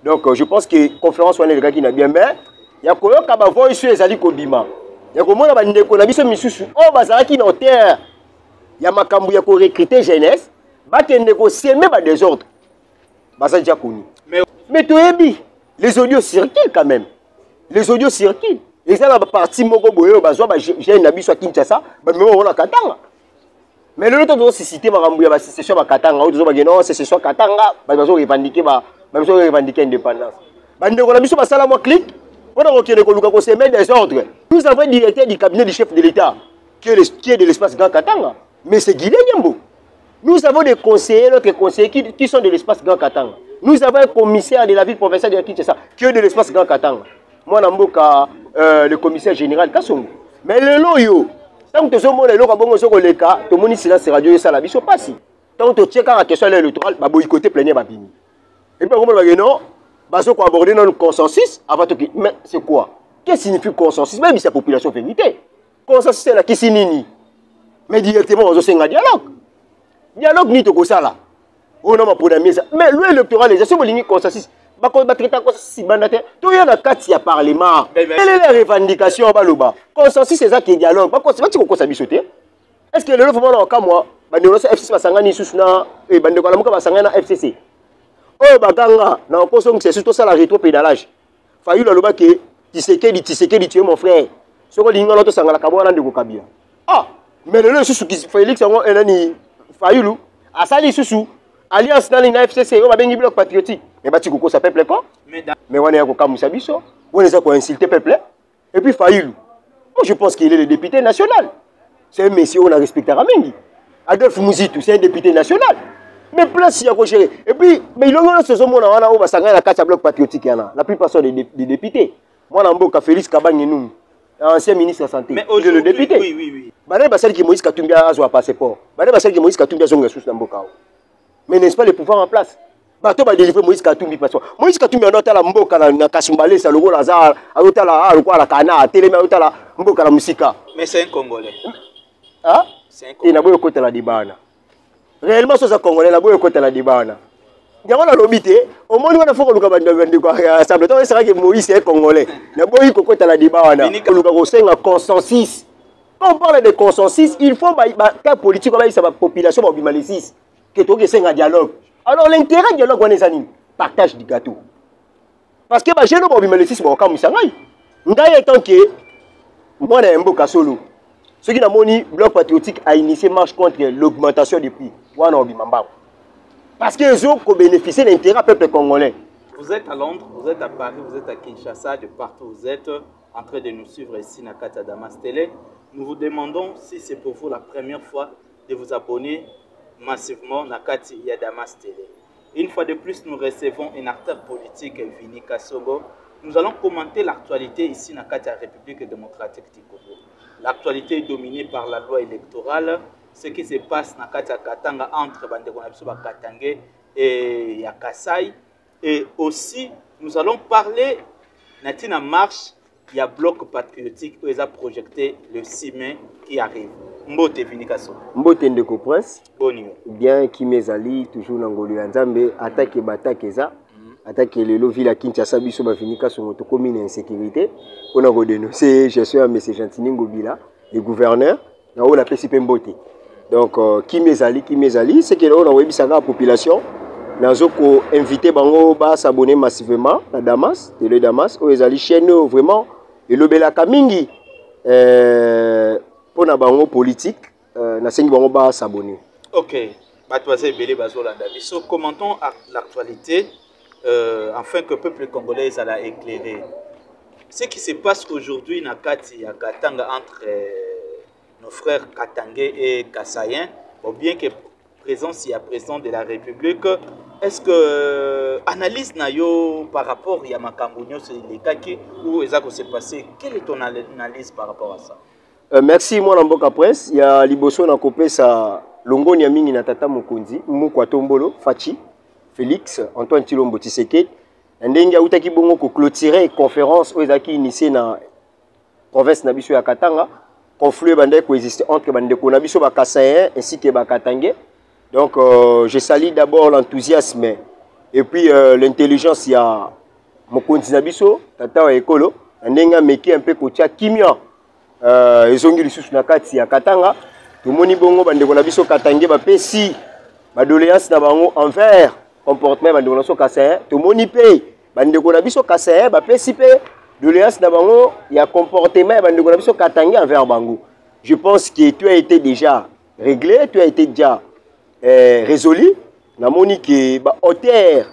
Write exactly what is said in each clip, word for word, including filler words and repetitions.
Donc euh, je pense que la conférence on est le gars qui n'a bien mais il y a quoi ka ba voix sur ezali kobima. Il y a comment ba ndeko na biso misusu oh bazala ki na terre. Il y a makambu ya ko recruter jeunesse, ba tende ko semer ba désordre. Baza déjà connu. Mais mais toyebi les audios circulent quand même. Les audios circulent. Et ça la partie moko boyo bazwa ba jeune na biso Kinshasa, ba même on a Katanga. Mais le temps de se citer makambu ya ba sécession ba Katanga, ozo ba non sécession Katanga, ba bazo revendiquer ba ba bazo revendiquer indépendance. Ba ndeko na biso ba sala mo clic. On a reculé ko luka ko semer des ordres. Nous avons directeur du cabinet du chef de l'État qui est, le, qui est de l'espace Grand Katanga. Mais c'est Guilhem Nyambo. Nous avons des conseillers, d'autres conseillers qui, qui sont de l'espace Grand Katanga. Nous avons un commissaire de la ville provinciale de Kinshasa qui est de l'espace Grand Katanga. Moi, Namboka, euh, le commissaire général Kassongo. Mais le loyo, tant que ce monde est là, quand on se le cas, tout le monde silence radio et ça la vie se passe. Tant que tu checkes la question électorale, bah boycotter plein babini. Et puis on va dire non, bah ce qu'on aborde dans le consensus, avant tout. Mais c'est quoi? Qu'est-ce que signifie consensus? Même si c'est la population vérité. Consensus c'est la qui signifie. Mais directement on se un dialogue. Dialogue ni to ça là. On a pour mais lui électoral les gens ont consensus. Ba ko ba traiter consensus bandate. To y a na kati ya parlement. Quelle est la revendication baloba? Consensus c'est ça qui est dialogue. Ba ko c'est pas tu ko sabisoter. Est-ce que le vraiment na ka moi ba ndelo F C C basangani susuna e bande ko la muka basangana F C C. Oh baganga na ko so c'est surtout ça la rétro-pédalage. Fayu la loba ke Tshisekedi Tshisekedi tu es mon frère. Soko linga loto sangala kabona ndeko kabia. Ah, mais le susu qui Félix ngo elani Fayulu asali susu alliance dans l'I F C C on va bengi bloc patriotique. Mais bati koko ça peuple quoi? Mais on est à Kokamusa biso. On est à quoi insulter peuple. Et puis Fayulu. Moi je pense qu'il est le député national. C'est un monsieur on a respecté Ramengi. Adolphe Mouzitou c'est un député national. Mais place il y a quoi gérer. Et puis mais il a ce moment on a on va s'engager la carte bloc patriotique yana. La plupart sont des, des députés. Moi Namboka Félix Kabangi nous ancien ministre de la santé. Mais le député. Oui oui oui. Bale basel qui Moïse Katumbi a un passeport. Bale basel qui Moïse Katumbi a zonga sous Namboka. Mais n'est-ce pas le pouvoir en place? Bato ba délivrer Moïse Katumbi passeport. Moïse Katumbi a la Mboka na Kasumbale ça logo Lazare, a otala a quoi la Kana, télé a otala Mboka la musika. Mais c'est un Congolais. Hein? C'est un Congolais. Il n'a pas côté la dibana. Réellement c'est un Congolais la boyo côté la dibana. Y'a la lobité, au moins on a fait que le vende quoi ça peut être que Moïse est congolais. Na boyi côté la dibana. Le gars c'est un consensus. Quand on parle de consensus, il faut que politique comme ça la population va bimalisis que to que c'est un dialogue. Alors l'intérêt du dialogue on est anime, partage du gâteau. Parce que ba jeune ba bimalisis ba ka musangai. Ngai étant que moi na mboka solo. Ce qui n'a moni bloc patriotique a initié marche contre l'augmentation des prix. Wana obimamba. Parce qu'ils ont bénéficié de l'intérêt du peuple congolais. Vous êtes à Londres, vous êtes à Paris, vous êtes à Kinshasa, de partout vous êtes en train de nous suivre ici à Nakata Damas Télé. Nous vous demandons si c'est pour vous la première fois de vous abonner massivement à Nakati Damas Télé. Une fois de plus, nous recevons un acteur politique, Vini Kassogo. Nous allons commenter l'actualité ici à Nakati République démocratique du Congo. L'actualité est dominée par la loi électorale. Ce qui se passe dans Katanga entre Katanga et Yakasai. Et aussi, nous allons parler de la marche, il y a bloc patriotique où ils ont projeté le six mai qui arrive. Mbote Vinikaso. Mbote Ndeko Prince. Bonjour. Bien, Kimezali, toujours dans Ngolu Nzambe, attaque Batake Eza, attaque le Loville à Kinshasa, Biso Vinikaso, notre commune insécurité. On a redénoncé, je suis un monsieur Gentini Ngobila, le gouverneur, là où on a fait Mbote. Donc, qui m'ezali, qui m'ezali, c'est que là, on a envoyé la population. Nous avons invité Bango à s'abonner massivement à Damas, Télé Damas, où ils ont chaîne vraiment, et le Bela Kamingi, pour la Bango politique, nous avons s'abonner. Ok, commentons l'actualité, euh, afin que le peuple congolais soit éclairé. Ce qui se passe aujourd'hui dans Kati, à Katanga, entre euh, nos frères Katangais et Kassaïens, bon, bien que présence il y a président de la République, est-ce que euh, analyse nayo par rapport à Makambounio, c'est les cas qui où ça s'est passé, quelle est ton analyse par rapport à ça? euh, Merci moi Namboka Presse, il y a Liboso na kopé ça Longo Nyamini na Tata Mukonzi, Mukwa Fachi, Félix, Antoine Tshilombo Tshisekedi, ndenge utaki bongo ko clôturer conférence où ezaki initié na province na biso ya Katanga. Conflit bandé coexiste entre bandeko na biso bakassayen ainsi que bakatangé. Donc euh, je salue d'abord l'enthousiasme et puis euh, l'intelligence ya mokonzi na biso tata wa ekolo ndenga meki un peu kotia kimia euh ezongi lisusu na kati ya Katanga tomoni bongo bandeko na biso Katange ba pesi ba doléance na bango envers comportement bandeko na biso Kasaye tomoni pe bandeko na biso Kasaye ba pesi pe doléance na bango ya comportement bandeko na biso Katange envers bango. Je pense que tu as été déjà réglé, tu as été déjà euh, résolu. Na moni que ba auteur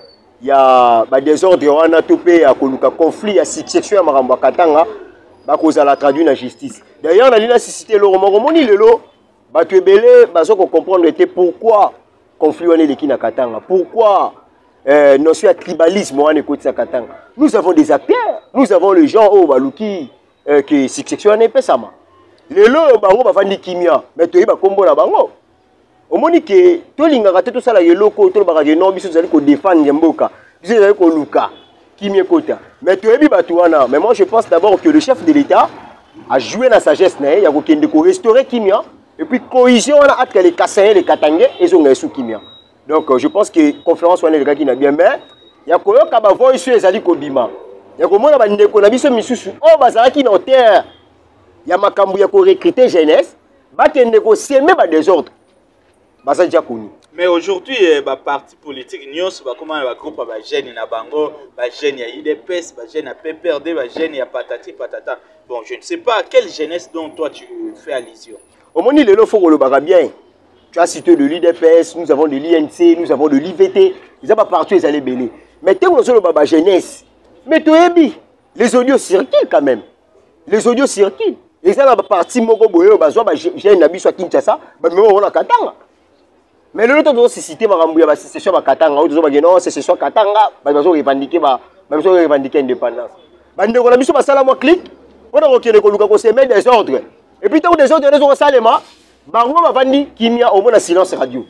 ya ba désordre wana topé ya koluka conflit ya succession ya makambo Katanga ba koza la traduire na justice. D'ailleurs na lina cité le roman moni lelo ba tu ebele ba so ko comprendre était pourquoi conflit wana leki na Katanga. Pourquoi euh, notion de tribalisme wana côté sa Katanga. Nous avons des acteurs, nous avons les gens au baluki euh, qui succession wana pesama. Lelo bango ba fandi kimia mais to yeba kombo na bango. Omoni ke to lingaka te to sala yeloko to ba ka no biso zali ko défendre mboka. Biso zali ko luka kimia kota. Mais to yebi batu wana, mais moi je pense d'abord que le chef de l'État a joué la sagesse na ya ko kende ko restaurer kimia et puis cohésion wana at les Kasaye les Katangais et zo ngesu kimia. Donc euh, je pense que conférence wana le gars qui na bien mais ya ko yoka ba voice ezali ko bima. Ya ko mona ba ndeko na biso misusu o bazalaki na terre. Ya makambu ya ko recruter jeunesse ba kende ko semer ba désordre. Basa déjà connu. Mais aujourd'hui eh, ba parti politique nyos ba comment ba groupe ba jeunes na bango, ba jeunes ya I D P S, ba jeunes ya P P R D, ba jeunes ya patati patata. Bon, je ne sais pas quelle jeunesse dont toi tu fais allusion. Au moni lelo faut le baga bien. Tu as cité de l'I D P S, nous avons de l'I N C, nous avons de l'I V T. Ils ont pas partout ils allaient belé. Mais t'es où le baba jeunesse. Mais tu es les audios circulent quand même. Les audios circulent. Et ça, la partie moko boyo, bazo, ba jeune nabi soit Kinshasa, ba même on a Katanga. Mais le temps de citer ma rambouya, ba c'est sur Katanga, ou disons ba non, c'est sur Katanga, ba bazo revendiquer ba, bazo revendiquer indépendance. Ba ndeko na biso ba sala mo clic, on a reculé ko luka ko se met des ordres. Et puis tant des ordres les ont salema, ba ngo ba vandi kimia au moins silence radio.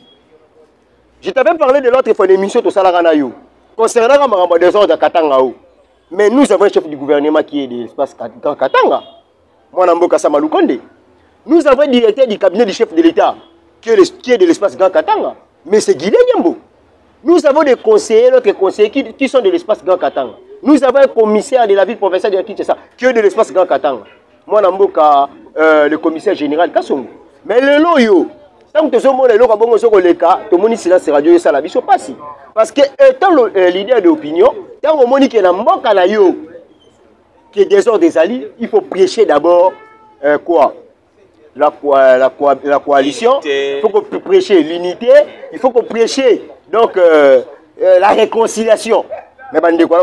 Je t'avais parlé de l'autre fois d'émission to sala kana yo. Concernant ma rambo des ordres Katanga. Mais nous avons un chef du gouvernement qui est de l'espace Katanga. Moi, Namboka Samalukonde. Nous avons un directeur du cabinet du chef de l'État qui est de l'espace Grand Katanga. Mais c'est Guilhem Nyambo. Nous avons des conseillers, d'autres conseillers qui, qui sont de l'espace Grand Katanga. Nous avons un commissaire de la ville provinciale de Kinshasa qui est de l'espace Grand Katanga. Moi, Namboka, euh, le commissaire général Kassongo. Mais le loyo, tant que tu as le loyo, tu as le cas, tu as silence radio et ça la vie se passe. Parce que étant le leader d'opinion, tant que tu as Namboka na yo, qui est désordre des alliés, il faut prêcher d'abord euh, quoi la, la, la, la coalition, il faut qu'on prêcher l'unité, il faut qu'on prêcher donc euh, euh, la réconciliation. Mais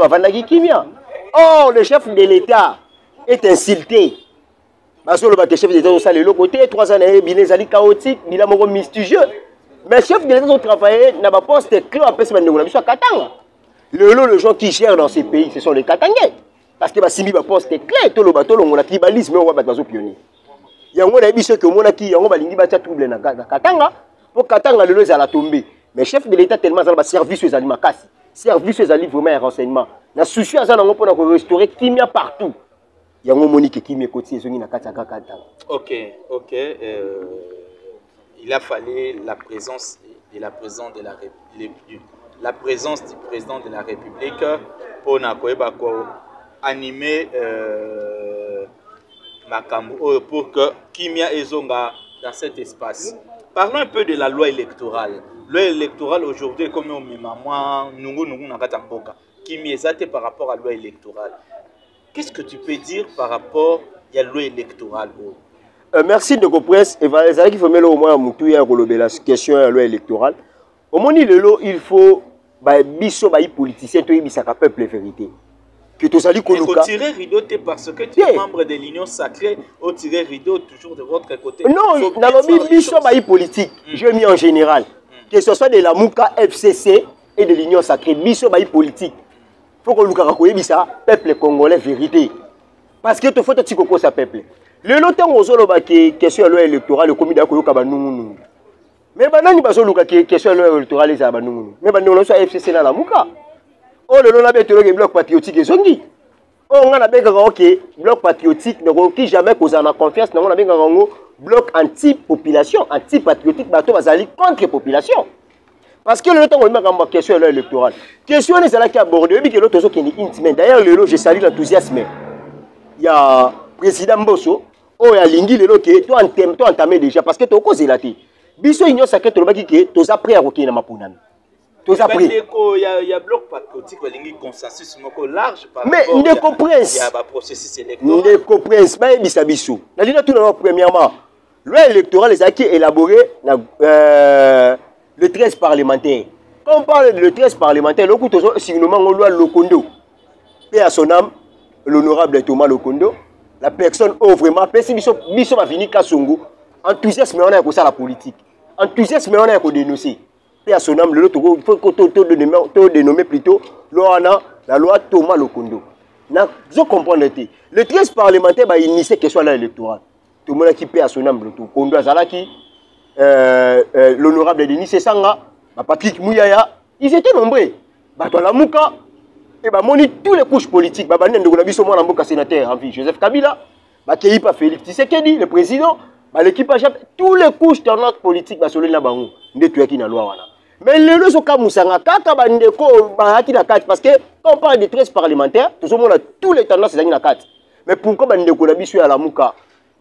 oh, le chef de l'État est insulté. Parce que le chef de l'État est de l'autre côté, trois ans, il est chaotique, il est mistigieux. Mais le chef de l'État a travaillé, n'a pas posté clé à Pesman de Katanga. Le lot, les gens qui gèrent dans ces pays, ce sont les Katangais. Parce que si le poste est clair, tout le bateau, on a tribalisme, on va être pionnier. Il y a un qui qui a troublé na Katanga, pour Katanga, le lot, à la tomber. Mais chef de l'État, tellement, il a service aux aliments, service aux aliments, vraiment, renseignement. Il a souci à ça, pour restaurer Kimia partout. Il y a un monique qui Kimia côté, il y a Katanga. Ok, ok. Euh, il a fallu la présence de la présidente de la République, la présence du président de la République pour Nakoeba animer euh, Makambo pour que Kimia Ezonga dans cet espace. Parlons un peu de la loi électorale. Loi électorale aujourd'hui, comme on met maman, nous nous nous n'avons Kimia Ezate par rapport à la loi électorale. Qu'est-ce que tu peux dire par rapport à la loi électorale? euh, Merci de comprendre. Il faut mettre au moins la question de la loi électorale. Au moins, il faut biso ba politicien to yebisa ka peuple vérité. Que tu sali koluka. Tu tires rideau parce que tu es membre de l'Union sacrée, au tirer rideau toujours de votre côté. Non, dans le biso ba politique, mm. je mis en général mm. que ce soit de la Mouka F C C et de l'Union sacrée, biso ba politique. Faut que luka ko yebisa peuple congolais vérité. Parce que tu faut te kokoko sa peuple. Le longtemps ozolo ba que question loi électorale le comité ko yoka ba nungu. Mais banani baso luka que question loi électorale za ba nungu. Mais banani so F C C na la Mouka. Oh, le nom de bloc patriotique et zongi. Oh, on a bien ok, bloc patriotique, ne qui jamais cause en confiance, on a bien bloc anti-population, anti-patriotique, bateau basali contre population. Parce que le temps où il m'a question électorale. Question est là qui a abordé, et puis que l'autre qui est intime. D'ailleurs, le je salue l'enthousiasme. Il y a le président Bosso, oh, il y a Lingui, le qui toi entamé déjà, parce que tu as causé la tête. Biso union sacrée, tu as appris à roquer dans ma pounami. Tu as appris. Il y a bloc patriotique, il y a consensus large. Mais ne comprennent. Il y a un processus électoral. Ne comprennent pas, Bisa Bissou. La ligne tout d'abord, premièrement, loi électorale est acquis élaboré euh, le treize parlementaire. Quand on parle de le treize parlementaire, le coup de signement on loi Lokondo. Et à son âme, l'honorable Thomas Lokondo, la personne oh vraiment, Pessi Bissou Bissou va venir Kassongo, enthousiasme on a pour ça la politique. Enthousiasme on a pour dénoncer. Et à son âme, le il faut que tu dénommer plutôt la loi Thomas Lokondo. Je comprends le treize parlementaire va initier que soit l'électoral. Tout le monde qui paie à son âme, le Kondo Azalaki, l'honorable Denis Sanga, Patrick Mouyaya, ils étaient nombreux. Batola Mouka, et bah moni tous les couches politiques, bah banen de Gonabiso moi Mouka sénateur en vie, Joseph Kabila, bah Keipa Félix Tshisekedi, le président, bah l'équipe tous les couches de notre politique, bah solé na bango, ndetu yaki na loi wana. Mais le loso kamusanga kaka ba ndeko ba ki na carte parce que quand on parle de treize parlementaires, tout le monde a tous les tendances dans la carte. Mais pourquoi ba ndeko na biso ya la Mouka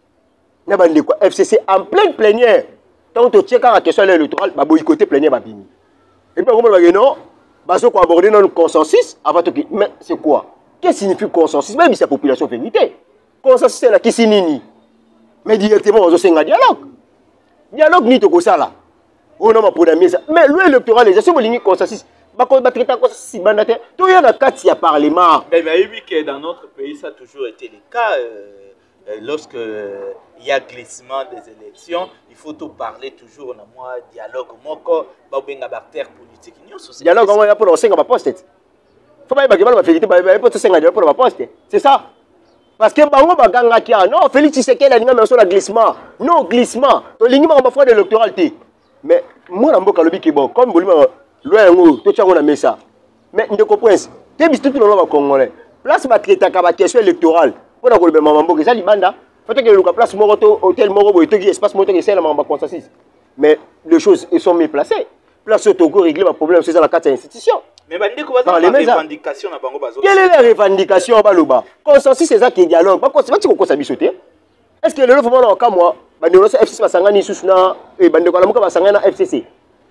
na ba ndeko F C C en pleine plénière. Tant que tu as la question électorale, bah boycotter plénière ba bini. Et puis on va dire non, bah ce qu'on aborder dans le consensus avant tout. Mais c'est quoi? Qu'est-ce que signifie consensus? Même si la population fait vérité. Consensus c'est la qui signifie. Mais directement on a un dialogue. Dialogue ni to ko sala. On a pour mais loi électorale les gens ont consensus. Bah quand ba traiter consensus bandate, tout y a la carte ya parlement. Mais mais oui que dans notre pays ça a toujours été le cas. Euh... Lorsque il y a glissement des élections, il faut tout parler toujours dans moi dialogue moko ba benga bactère politique ni société. Dialogue on va pour lancer ba poste. Faut pas ba ba vérité ba ba pour senga pour ba poste. C'est ça. Parce que bango ba ganga ki non Félix Tshisekedi a ninga sur la glissement. Non glissement. To lingi ma ba fois d'électoral té. Mais moi na mboka lobi ki bon comme bolima loi ngo to tchango na mesa. Mais ndeko prince, té bistu tout le ba congolais. Place ba traiter ka ba question électorale. Pour que le maman que ça libanda faut que le place moroto hôtel moro et espace moto que c'est la maman consensus mais les choses sont mieux placées place au Togo régler le problème c'est dans la carte institution mais bandi ko baza la revendication na bango bazo quelle est la revendication baloba consensus c'est ça qui dialogue pas c'est pas ko sa bisoté est-ce que le faut moi ka moi bandi no F C C basangani susuna et bandi ko la muka basangana F C C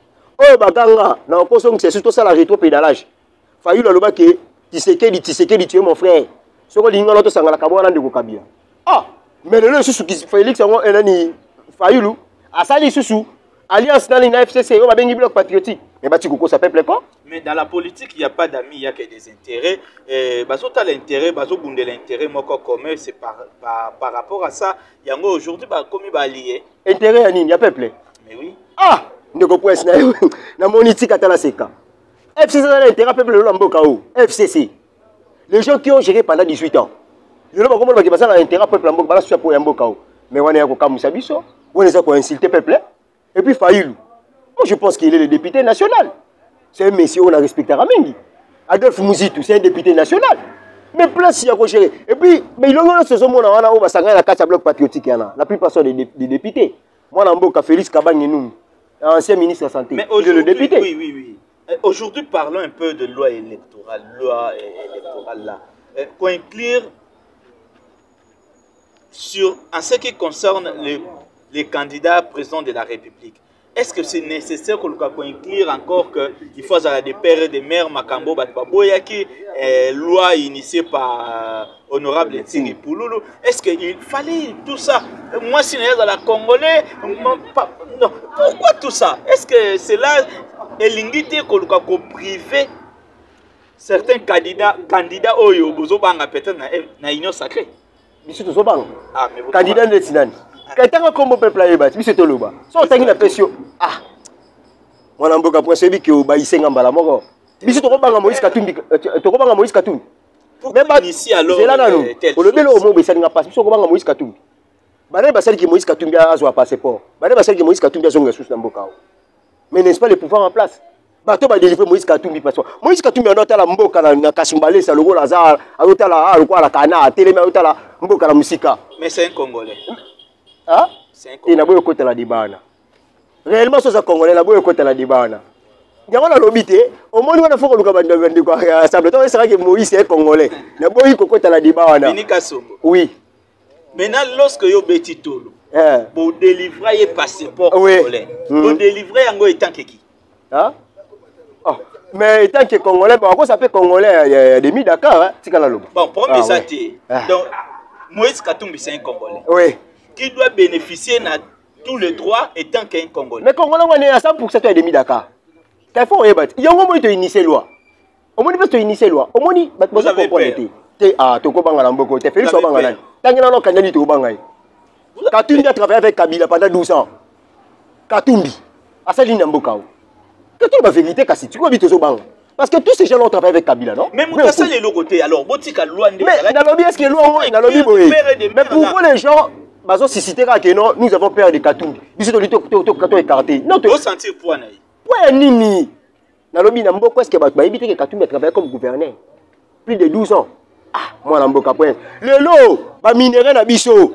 oh baganga na ko so c'est surtout ça la rétropédalage faillu le loba que Tshisekedi Tshisekedi tu es mon frère. Ce que l'ingénieur de Sangala Kabouana de Kabila. Ah, mais le sous qui Félix Ango Elani Fayoulou, Asali Soussou, Alliance dans l'I N F C C, on va bien bloc patriotique. Mais bah tu comprends ça peuple quoi? Mais dans la politique, il n'y a pas d'amis, il n'y a que des intérêts. Et bah tu as l'intérêt, bah tu as l'intérêt, moi comme c'est par, par par rapport à ça, il y a aujourd'hui bah comme il va lier. Intérêt à il y a peuple. Mais oui. Ah, ne comprends pas na monitique à la seka. F C C a l'intérêt peuple le Lamboka F C C. Les gens qui ont géré pendant dix-huit ans. Je ne sais pas comment ils ont intérêt peuple pour Yamboka. Mais on est à Kokamoussa Bisso, on est à insulter le peuple. Et puis Fayoulou. Moi je pense qu'il est le député national. C'est un monsieur on a respecté Ramengi. Adolphe Mouzitou, c'est un député national. Mais place il y a géré. Et puis, mais il y a ce moment où on a la carte à bloc patriotique. La plupart sont des députés. Moi, je suis Félix Kabagnenou, ancien ministre de la Santé. Mais aujourd'hui, le député. Oui, oui, oui. Aujourd'hui, parlons un peu de loi électorale. Loi électorale là. Pour inclure sur, en ce qui concerne les, les candidats présidents de la République, est-ce que c'est nécessaire qu'on inclure encore qu'il faut avoir des pères et des mères Makambo Batbaboyaki, loi initiée par euh, Honorable Tsiri Pouloulou? Est-ce qu'il fallait tout ça? Moi, si je suis dans la Congolais, non. Pourquoi tout ça? Est-ce que c'est là l'ingité qu'on a privé certains candidats candidats Oyo Bozobanga peut-être dans l'Union sacrée? Monsieur Tozobanga. Ah, mais candidat de Tinani. Quelqu'un comme peuple là, monsieur Toloba. Sans tangi la pression. Ah. Moi n'amboka pour celui qui oba isenga mbala moko. Monsieur Tokobanga Moïse Katumbi, Tokobanga Moïse Katumbi. Mais pas ici alors. C'est là non. Pour le belo mo besali nga passe. Monsieur Tokobanga Moïse Katumbi. Bana basali qui Moïse Katumbi a zo passeport. Bana basali qui Moïse Katumbi a zo ngasusu n'amboka. Mais n'est-ce pas le pouvoir en place? Bato ba délivrer Moïse Katumbi passeport. Moïse Katumbi on la mboka na Kasimbale sa logo Lazare, a la a quoi la kana, télé a la mboka la musika. Mais c'est un Congolais. Ah? Il n'a pas eu côté la dibana. Réellement, c'est un Congolais, il n'a pas eu côté la dibana. yango na lobité au moins on a faut que luka bande bande quoi assemblée toi c'est vrai que Moïse est congolais na boyi kokota la débat wana Vini Kasongo. oui Maintenant lorsque yo beti tolo eh pour délivrer passeport oui. congolais Mm. pour délivrer yango étant que qui hein oh mais tant que congolais bon quoi ça fait congolais demi Dakar hein tika la lobo bon pour mes athées ah. donc Moïse Katumbi c'est un congolais oui qui doit bénéficier de tous les droits étant qu'un congolais mais congolais on est à cent pour cent et demi Dakar il faut y battre il y a un moment où tu initier loi au moins tu initier loi au moins vous avez peur te ah to ko banga na mboko te Félix Obanga nani tangina no kanyali to banga Katumbi a travaillé avec Kabila pendant douze ans Katumbi asali na mboka o que tu la vérité kasi tu ko bito zo banga parce que tous ces gens ont travaillé avec Kabila non même quand ça les côté alors botika loi ndé mais dans lobby est-ce que loi dans lobby boy mais pourquoi les gens bazo susciter que non nous avons peur de Katumbi biso to lito to to écarté non to sentir point na ouais nini dans lobby na mboko est-ce que ba éviter que Katumbi a travaillé comme gouverneur plus de douze ans. Ah, moi, je suis point. Le lot, les minéraux na biso.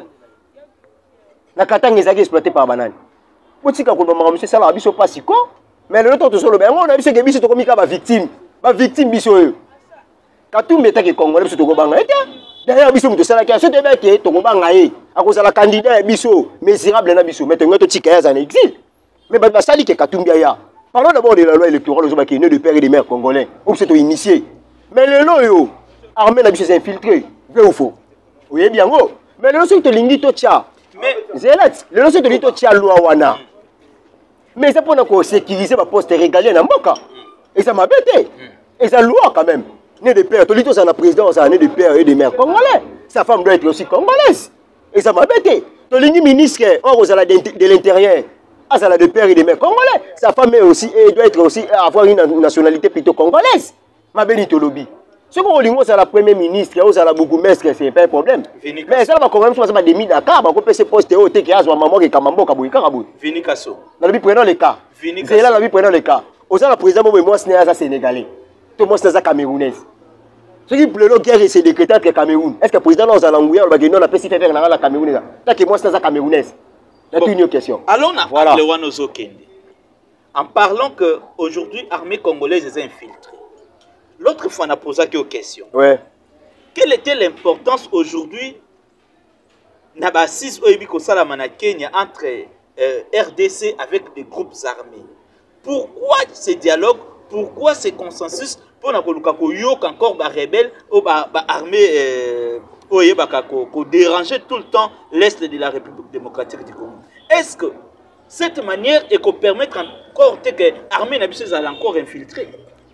La katanga est exploité par banane. Si vous avez monsieur ça, biso pas si quoi. Mais le lot, tout le monde, on a vu que biso to comme une victime. Une victime biso. Katumbi est que Congolais biso to ko banga. D'ailleurs biso muto sala ki aso te ba ke to ko banga e. Ako sala candidat biso, misérable na biso. Mais to ngoto tika ya en exil. Mais ba sali que Katumbi ya. Parlons d'abord de la loi électorale aux qui est né de père et de mère congolais. Ou c'est initié. Mais le lot yo armée la biso s'est infiltré, vrai ou faux? Oui bien gros. Mais le lorsque tu lingi to tia. Mais Zélat, le lorsque tu lingi to tia loi wana. Mais c'est pour nous sécuriser ma poste régalien na mboka. Et ça m'a bêté. Et ça loi quand même. Né de père, tu lis tout ça na président, ça né de père et de mère congolais. Sa femme doit être aussi congolaise. Et ça m'a bêté. Tu lingi ministre or aux ala de l'intérieur. Ah ça la de père et de mère congolais. Sa femme est aussi et doit être aussi avoir une nationalité plutôt congolaise. Ma belle lobby. Ce qu'on dit, c'est la première ministre, c'est la bourgmestre, c'est pas un problème. Mais ça va quand même faire des Dakar, on peut se poster au T K A, maman qui Kamambo, Kabouy, Karabou. Vini Kasso. Dans le prenons les cas. C'est là la prenons les cas. Aux la président, moi, c'est un Sénégalais. Tout le monde, c'est un Camerounais. Ce qui pleut, guerre, c'est décrété avec le Cameroun. Est-ce que le président, dans un langue, on va dire non, la paix, faire la Camerounais. Tant que moi, c'est un Camerounais. C'est une question. Alors, on a parlé de Kende. En parlant qu'aujourd'hui, l'armée congolaise est infiltrée. L'autre fois, on a posé quelques questions. Ouais. Quelle était l'importance aujourd'hui Kenya entre euh, R D C avec des groupes armés? Pourquoi ce dialogue? Pourquoi ce consensus pour encore des rebelles ou des armées pour déranger tout le temps l'Est de la République démocratique du Congo? Est-ce que cette manière est pour permettre encore que l'armée n'a pas encore infiltrée?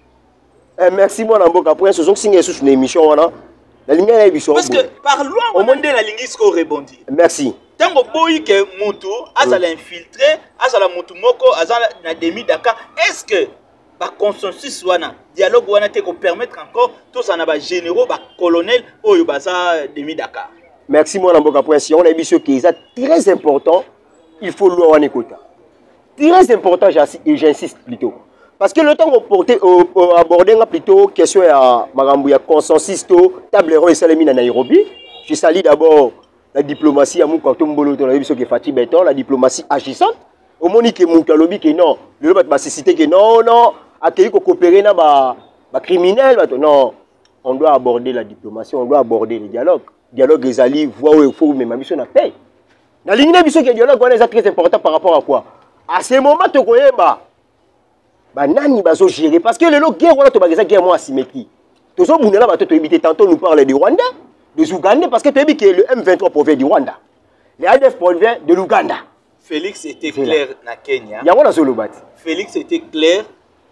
Eh, merci moi Namboka pour ce sont signé sur une émission voilà la ligne est émission parce que par loi on demande la ligne score rebondir merci tant que boy que mutu azala infiltré azala mutu moko azala na demi Dakar est-ce que ba consensus wana dialogue wana te ko permettre encore tous ça na ba généraux ba colonel oyo baza demi Dakar? Merci moi Namboka pour si on a émission qui est très important il faut loi wana écouter très important j'insiste plutôt. Parce que le temps qu'on abordé plutôt question à Magambouya consensus table ronde et salamine à Nairobi. Je salue d'abord la diplomatie à Moukantombolo dans la vision qui est Fatih Béton, la diplomatie agissante. Au moment que Moukalobi qui non, le lobby va citer que non non, accueillir qu'on coopérer na ba ba criminel, non, on doit aborder la diplomatie, on doit aborder le dialogue. Dialogue les alliés voix où il faut mais ma mission na paix. Dans la ligne mission que dialogue on est très important par rapport à quoi? À ce moment tu connais ba bah nani bazo gérer parce que le lot guerre voilà to bageza guerre moi asymétrie to so bunela ba to éviter tantôt nous parler du Rwanda des Ougandais parce que tu as dit que le M vingt-trois provient du Rwanda le A D F provient de l'Ouganda. Félix était clair na Kenya. Ya wana solo bat Félix était clair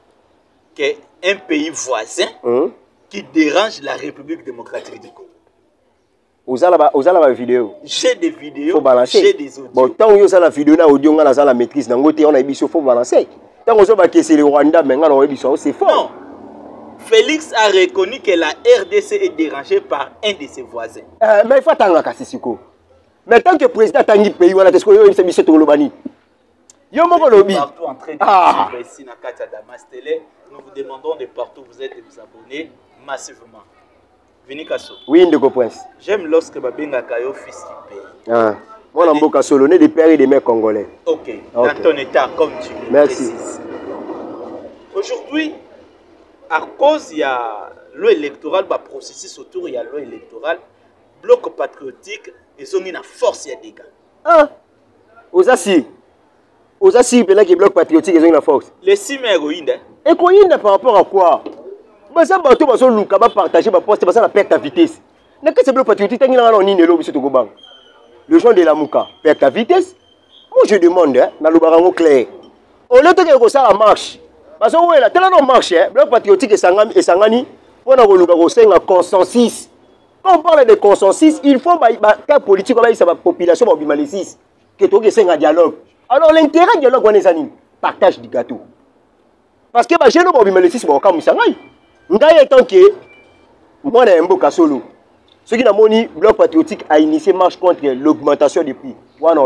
que un pays voisin hum? qui dérange la République démocratique du Congo. Ozala ba ozala ba vidéo. J'ai des vidéos, j'ai des audios. Bon tant yo ça la vidéo na audio ngala ça la maîtrise nango te on a biso faut balancer. Tant que c'est le Rwanda, c'est fort. Non. Félix a reconnu que la R D C est dérangée par un de ses voisins. Euh, mais il faut attendre à Sissiko. Mais tant que le président a un pays, voilà, c'est ce que vous avez dit. Yo mon lobby. Partout en train de ah. ici dans Katia Damas Télé, nous vous demandons de partout où vous êtes de vous abonner massivement. Vini Kasso. Oui, Ndeko Prince. J'aime lorsque Babenga Kayo fils du pays. Ah. Moi, je suis solonné des pères et des mères congolais. Ok. Okay. Dans ton état, comme tu le Merci. précises. Aujourd'hui, à cause il y a le électoral, le processus autour, il y a le électoral, bloc patriotique, ils ont une force, il y a des gars. Ah, aux assis. Aux assis, il y a des blocs patriotiques, ils ont une force. Les six héroïnes. Et héroïne par rapport à quoi? Bah ça, bateau, bah ça, Luka va partager ma poste, bah ça, la perte à vitesse. N'a que ces blocs patriotiques, t'as une ligne là, monsieur Togoban. Le gens de la Mouka, perte à vitesse. Moi, je demande, hein, dans le barango clair. Au lieu de que ça marche. Parce que ouais, là, tellement non marche, hein, bloc patriotique et Sangani, et Sangani, on a le un consensus. Quand on parle de consensus, il faut que la politique, la population, la six, que tu aies un dialogue. Alors l'intérêt du dialogue, c'est le partage du gâteau. Parce que je ne sais pas si comme Sangani. Ngaye étant que moi, je suis un solo. Ce qui n'a pas le bloc patriotique a initié marche contre l'augmentation des prix.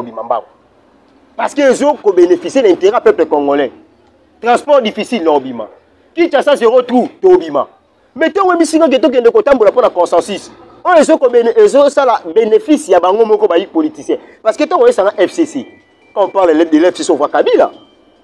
Parce qu'ils ont bénéficié de l'intérêt du peuple congolais. Transport difficile, l'Obima. Qui t'a ça se retrouve, l'Obima. Mais tu as mis cinq ghettos qui sont pour le consensus. Ils ont ça bénéfice, il y a un politicien. Parce que tu as ça F C C. Quand on parle de l'F C C, on voit Kabila.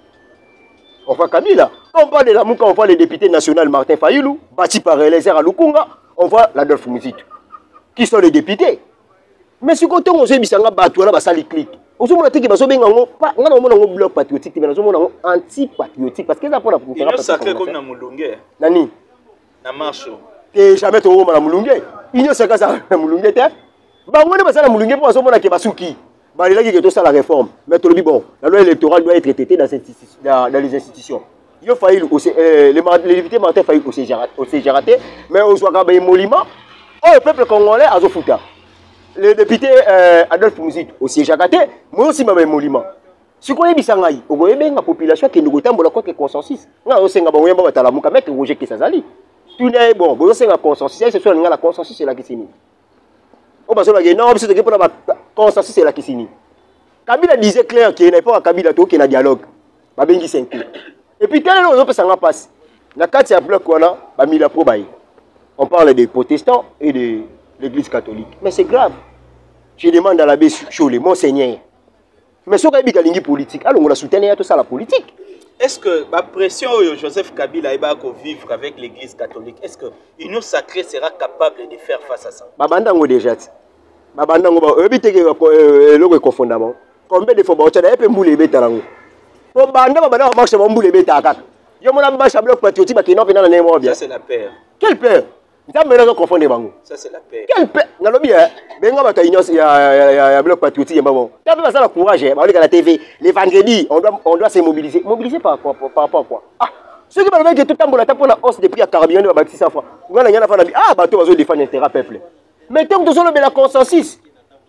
On voit Kabila. Quand on parle de la Mouka, on voit le député national Martin Fayulu, bâti par Eliezer Alukunga, on voit l'Adolphe Mouzitu. Qui sont les députés. Mais ce côté, on sait que ça va clic. On sait que ça va un bloc patriotique, mais on a un anti-patriotique. Parce que ça pour la il est sacré comme dans Moulungue. Nani Na marche. Et jamais tu vas Moulungue. Il est sacré ça dans Moulungue. Bah, on est dans Moulungue pour savoir que Basuki. Bah, il a dit que tout ça la réforme. Mais tu le dis, bon, la loi électorale doit être traitée dans, dans, dans les institutions. Il a failli, euh, les députés Martin failli aussi j'ai raté, mais on soit quand même émolument. Oh, le peuple congolais a Zofouta. Le député euh, Adolphe Mouzitu aussi j'ai raté, moi aussi même émolument. Si on est bisangaï, on voit bien la population qui nous retombe contre le consensus. On a aussi un bon moyen de la mouka mettre Roger Kessazali. Tout est bon, bon c'est un consensus, c'est soit la consensus c'est la Kissini. On va se dire non, c'est que pour la consensus c'est la Kissini. Kabila disait clair qu'il n'est pas à Kabila tout qu'il y a dialogue. Ba bengi cinq. Et puis tel autre ça va passer. Na quatre ya bloc on a ba mila pro baï. On parle des protestants et de l'église catholique. Mais c'est grave. Je demande à l'abbé Cholé, monseigneur. Mais ce qui est politique, alors on a soutenu tout ça la politique. Est-ce que la pression de Joseph Kabila va vivre avec l'église catholique, est-ce que l'Union sacrée sera capable de faire face à ça? Babandango déjà. Babandango, évitez que le confondamment. Combien de fois tu as fait mouler les bétalango? Pour Banda, Babanda marche à mouler les bétalango. Je m'en ai marché à bloc patriotique qui n'a pas dans les Ça c'est la paix. Quelle paix? Ça c'est la paix. Quelle paix? Non, le bien. Ben, on va il y a un bloc patriotique. Tu as ça le courage. On regarde la T V. Les vendredis, on doit, on doit se mobiliser. Mobiliser par rapport à quoi? Ah, ceux qui veulent tout le temps pour la hausse des prix à carburant, on va bâtir ça. On a ah, bateau, on va défendre l'intérêt peuple. Mais tant que tu as le consensus,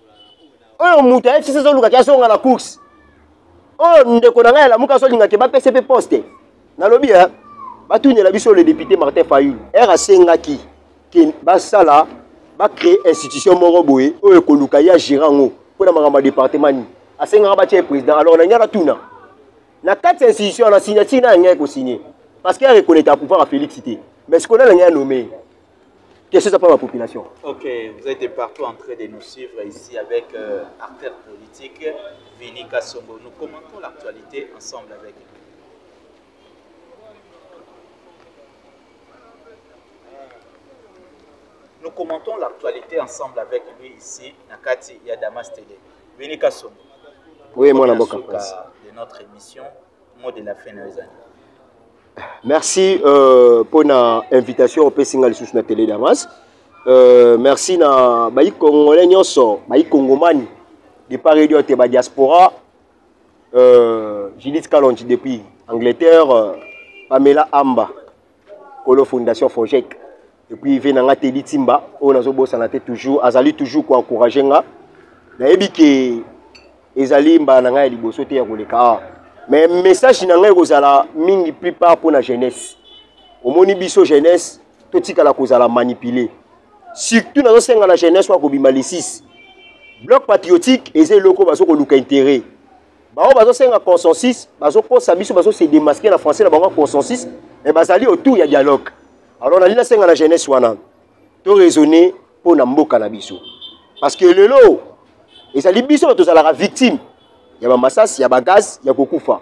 on monte, c'est ça qui sont à la course. On ne connaît pas la mouka solinga qui va P C P poste. Dans le bien, tout le député Martin Fayulu. R A C Ngaki. Qui basala va créer institution moroboé ou ekoluka ya girango pour la département a cinq président alors on a tout na na quatre institutions na signature na rien ko signer parce qu'il reconnaît le pouvoir à féliciter mais ce qu'on a rien nommé qu'est-ce que ça pour la population. OK, vous êtes de partout en train de nous suivre ici avec euh, Artère Politique Vini Kasongo. Nous commentons l'actualité ensemble avec lui. Nous commentons l'actualité ensemble avec lui ici, Nakati Yadamas Télé. Vini Kasongo. Oui, moi, la boca. De notre émission, mot de la fin de l'année. Merci euh, pour l'invitation au Pessingal sur la télé Damas. Euh, merci na bayi Congolais nyonso, bayi Congomani, de Paris de la diaspora. Euh, Judith Kalonji depuis Angleterre, euh, Pamela Amba, Colo Fondation Fojek. Et puis il vient dans Teli Timba, on a toujours, azali toujours pour encourager nga. Na ebi ke ezali mba na nga liboso te ya koleka. Mais message na nga kozala mingi plupart pour la jeunesse. Omoni biso jeunesse to tikala kozala manipuler. Surtout na senga la jeunesse wa kobima les six. Bloc patriotique ezali loko baso ko luka intérêt. Ba o baso senga consensus, baso ko sabiso baso se démasquer na français na bango consensus et bazali autour ya dialogue. Alors, on a dit que la jeunesse wana to raisonner pour na mboka na biso. Parce que le lot, et ça dit biso to la victime. Il y a ma massas, il y a ma gaz, il y a kokufa.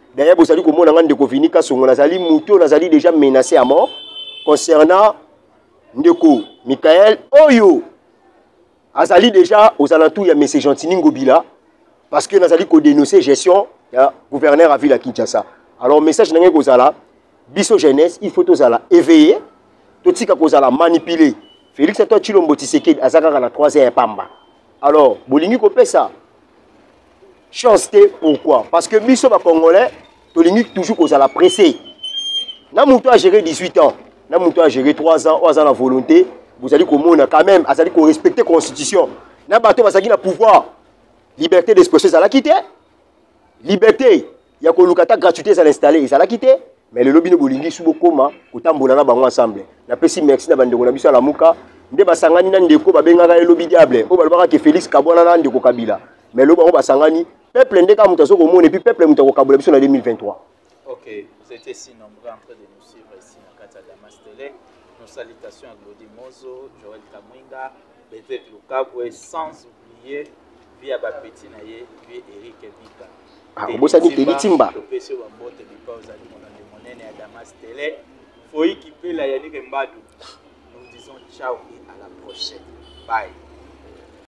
D'ailleurs, vous allez comment on a ndeko Vinika Songo nazali muto nazali déjà menacé à mort concernant ndeko Michael Oyo. Azali déjà aux alentours il y a monsieur Gentini Ngobila parce que nazali ko dénoncer gestion ya gouverneur à ville à Kinshasa. Alors message nangé kozala biso jeunesse il faut tozala éveiller totika kozala manipuler. Félix Antoine Tshilombo Tshisekedi azaka na troisième pamba. Alors bolingi ko pesa chance te pourquoi? Parce que biso ba congolais tolingi toujours kozala pressé. Na muto a géré dix-huit ans, na muto a géré trois ans, ou a la volonté, vous allez comprendre quand même, vous allez respecter la constitution. Na bato basaki na pouvoir, liberté d'expression ça l'a quitté. Liberté, il y a kolukata gratuité ça l'installer, ça l'a quitté. Mais le lobby no bolingi subo koma kotambola na bango ensemble. Na pesi merci na bandeko na biso la muka, nde basangani na ndeko babengaka le lobby diable. O balobaka ke Félix Kabwana na ndeko Kabila. Mais le bango basangani peuple ndeka mutaso komona et puis peuple mutako kabula biso na deux mille vingt-trois. Ok, vous êtes si nombreux en train de nous suivre ici à Kata Damas Télé. Nos salutations à Glody Mozo, Joël Kamwinga, Bété Lukabwe, sans oublier Via Bapeti Naye, puis Eric Vika. Ah, vous savez que Timba. Le P C wa mbote because à l'immonène à Damas Télé. Faut équiper la Yannick Mbadou. Nous disons ciao et à la prochaine. Bye.